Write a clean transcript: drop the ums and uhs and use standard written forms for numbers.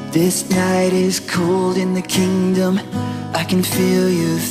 This night is cold in the kingdom. I can feel you